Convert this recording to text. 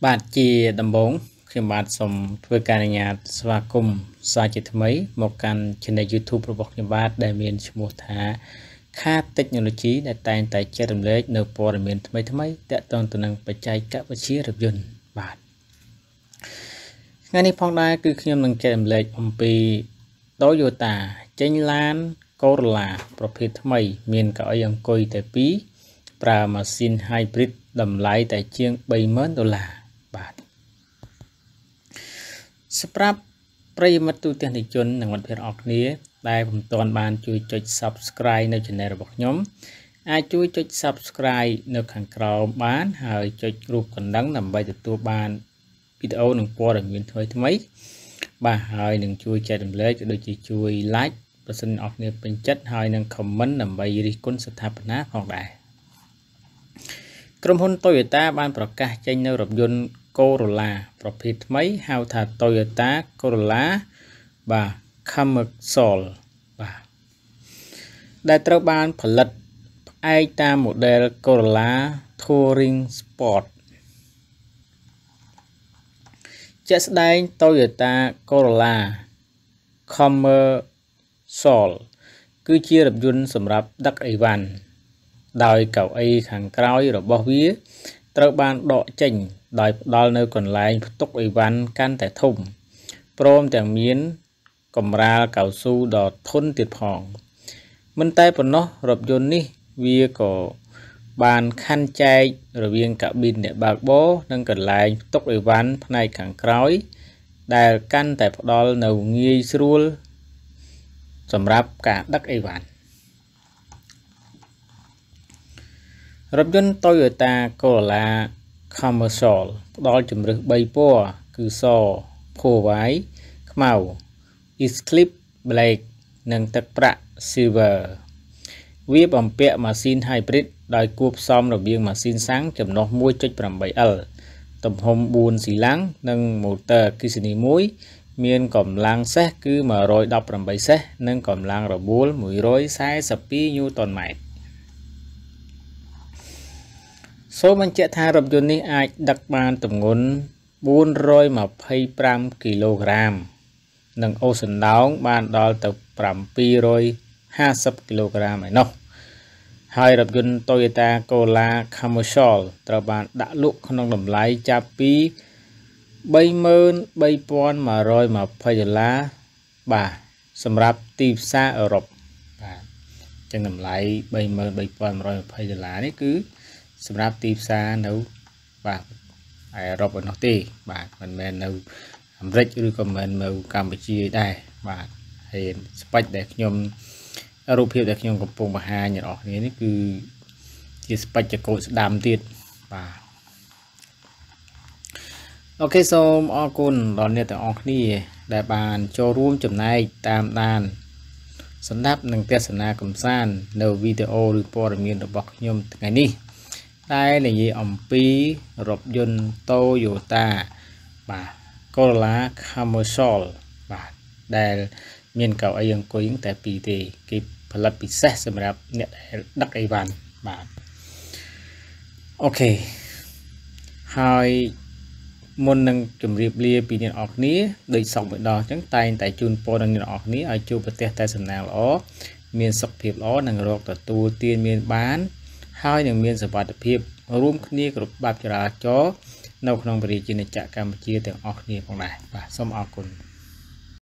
បាទជាដំបូងខ្ញុំបាទសូមធ្វើការអនុញ្ញាតស្វាគមន៍សាជាថ្មីមកកាន់ Channel YouTube របស់ខ្ញុំបាទដែលមានឈ្មោះថា ខាត Technology ដែលតែងតែចែករំលែកនៅព័ត៌មានថ្មីៗទាក់ទងទៅនឹងបច្ចេកវិទ្យារថយន្តបាទថ្ងៃនេះផងដែរគឺខ្ញុំនឹងចែករំលែកអំពី Toyota ចេញឡាន Corolla ប្រភេទថ្មីមានកៅអីអង្គុយតែ2ប្រើម៉ាស៊ីន Hybrid តម្លៃតែជាង$30,000បាទសម្រាប់ប្រិយមិត្តទូទាំងនិជននិងមិត្តភ័ក្តិអរគ្នាដែលពុំទាន់បានជួយចុច Subscribe នៅ Channel របស់ខ្ញុំអាចជួយចុច Subscribe នៅខាងក្រោមបានហើយចុចរូបកណ្ដឹងដើម្បីទទួលបានវីដេអូនិងព័ត៌មានថ្មីៗបាទហើយនឹងជួយចែករំលែកក៏ដូចជាជួយ Like បើសិនអរគ្នាពេញចិត្តហើយនឹង Comment ដើម្បីរិះគន់ស្ថាបនាផងដែរក្រុមហ៊ុន Toyota បានប្រកាសចេញនៅរថយន្ត Corolla ប្រភេទថ្មីហៅថា Toyota Corolla បាទ Commercial បាទដែលត្រូវបានផលិតផ្អែកតាម model Corolla Touring Sport ជាក់ស្ដែង Toyota Corolla Commercial គឺជារថយន្តសម្រាប់ដឹកឥវ៉ាន់ដោយកៅអីខាងក្រោយរបស់វាត្រូវបានដកចេញដោយផ្ដល់នៅកន្លែងផ្ទុកឥវ៉ាន់កាន់តែធំព្រមទាំងមានកម្រាលកៅស៊ូដ៏ធន់ទៀតផងមិនតែប៉ុណ្ណោះរថយន្តនេះវាក៏បានខណ្ឌចែករវាងកាប៊ីនអ្នកបើកបរនិងកន្លែងផ្ទុកឥវ៉ាន់ផ្នែកខាងក្រោយដែលកាន់តែផ្ដល់នៅងាយស្រួលសម្រាប់ការដឹកឥវ៉ាន់រថយន្ត Toyota Corolla Commercial ផ្ដល់ជម្រើស3ពណ៌គឺស Pearl ខ្មៅ Eclipse Black និងទឹកប្រាក់ Silver វាបំពាក់ម៉ាស៊ីន Hybrid ដោយគួបផ្សំរវាងម៉ាស៊ីនសាំងចំណុះ 1.8L ទំហំ4ស៊ីឡាំងនិងម៉ូទ័រអគ្គិសនី1មានកម្លាំងសេះគឺ118សេះនិងកម្លាំងរបួល142 Newtonម៉ែត្រសូមបញ្ជាក់ថារថយន្តនេះអាចដឹកបានទម្ងន់425គីឡូក្រាមនិងអូសណ្ដោងបានដល់ទៅ750គីឡូក្រាមឯណោះហើយរថយន្ត Toyota Corolla Commercial ត្រូវបានដាក់លក់ក្នុងតម្លៃចាប់ពី$33,120បាទសម្រាប់ទីផ្សារអឺរ៉ុបបាទអញ្ចឹងតម្លៃ$33,120នេះគឺសម្រាប់ទីផ្សារនៅបាទអឺរ៉ុបឯនោះទេបាទមិនមែននៅអាមេរិកឬក៏មិនមែននៅកម្ពុជាដែរបាទហើយស្ពេចដែលខ្ញុំរូបភាពដែលខ្ញុំកំពុងបង្ហាញអ្នកនរគ្នានេះគឺជាស្ពេចចកូតស្ដាំទៀតបាទអូខេសូមអរគុណដល់អ្នកទាំងអស់គ្នាដែលបានចូលរួមចំណែកតាមដានសម្ដាប់និងទស្សនាកម្សាន្តនៅវីដេអូឬព័ត៌មានរបស់ខ្ញុំថ្ងៃនេះតែនិយាយអំពីរថយន្ត Toyota បាទ Corolla Commercial បាទដែលមានកៅអីអង្គុយតែ2ទេគេផលិតពិសេសសម្រាប់អ្នកដែលដឹកឥវ៉ាន់បាទអូខេហើយមុននឹងជម្រាបលាពីអ្នកនរគ្នាដូចសពម្ដងអញ្ចឹងតែងតែជូនពរដល់អ្នកនរគ្នាឲ្យជួបប្រទេសតែសំណាងល្អមានសុខភាពល្អនិងរកទទួលទានមានបានហើយនឹងមានសុវត្ថិភាពរួមគ្នាគ្រប់បែបចរាចរណ៍នៅក្នុងប្រជាជាតិកម្ពុជាទាំងអស់គ្នាផងដែរបាទសូមអរគុណ